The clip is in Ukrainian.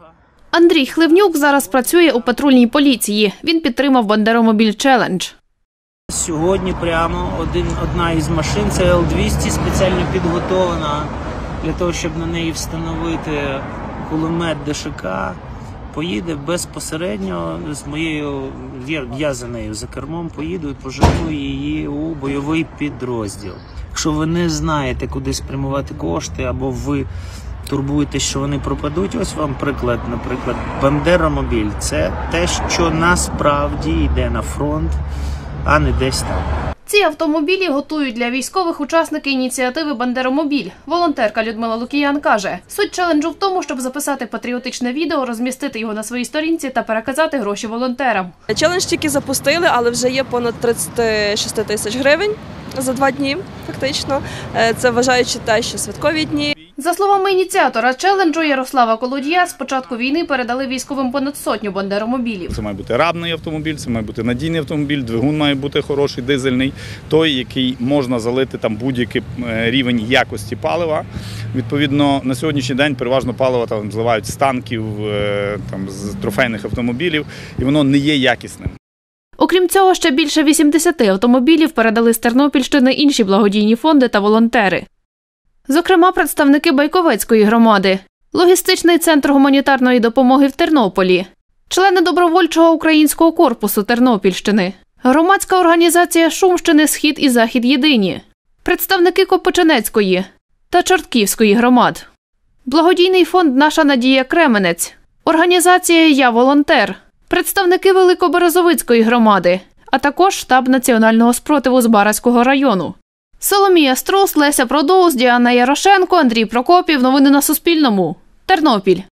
Андрій Хливнюк зараз працює у патрульній поліції. Він підтримав Бандеромобіль Челендж. Сьогодні прямо одна із машин, це Л-200, спеціально підготовлена для того, щоб на неї встановити кулемет ДШК. Поїде безпосередньо з моєю, я за нею за кермом поїду і пожену її у бойовий підрозділ. Якщо ви не знаєте, куди спрямувати кошти, або ви турбуєтесь, що вони пропадуть, ось вам приклад, наприклад, Бандеромобіль. Це те, що насправді йде на фронт, а не десь там. Ці автомобілі готують для військових учасники ініціативи «Бандеромобіль». Волонтерка Людмила Лукіян каже, суть челенджу в тому, щоб записати патріотичне відео, розмістити його на своїй сторінці та переказати гроші волонтерам. Челендж тільки запустили, але вже є понад 36 тисяч гривень за 2 дні, фактично. Це вважаючи те, що святкові дні. За словами ініціатора челенджу Ярослава Колодія, з початку війни передали військовим понад 100 бандеромобілів. Це має бути рабний автомобіль, це має бути надійний автомобіль, двигун має бути хороший, дизельний, той, який можна залити там будь-який рівень якості палива. Відповідно, на сьогоднішній день переважно паливо там зливають з танків, там, з трофейних автомобілів, і воно не є якісним. Окрім цього, ще більше 80 автомобілів передали з Тернопільщини інші благодійні фонди та волонтери. Зокрема, представники Байковецької громади, логістичний центр гуманітарної допомоги в Тернополі, члени добровольчого українського корпусу Тернопільщини, громадська організація Шумщини «Схід і Захід єдині», представники Копичинецької та Чортківської громад, благодійний фонд «Наша Надія Кременець», організація «Я волонтер», представники Великоберезовицької громади, а також штаб національного спротиву з Бараського району. Соломія Струс, Леся Продоус, Діана Ярошенко, Андрій Прокопів. Новини на Суспільному. Тернопіль.